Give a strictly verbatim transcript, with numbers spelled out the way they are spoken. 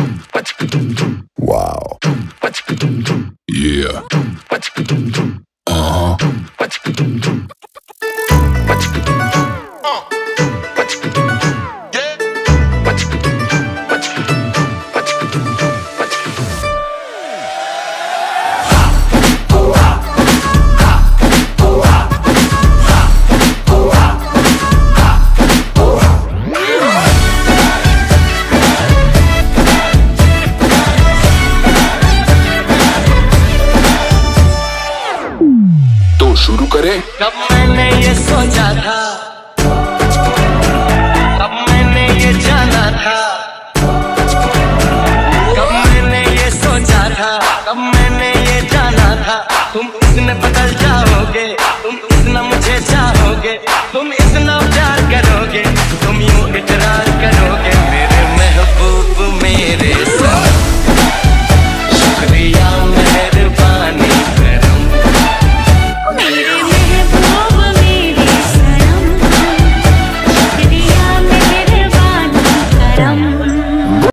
Wow. Yeah. Uh-huh. तो शुरू करें। कब मैंने ये सोचा था, कब मैंने ये जाना था, कब मैंने ये सोचा था, कब मैंने ये जाना था, तुम इसने पता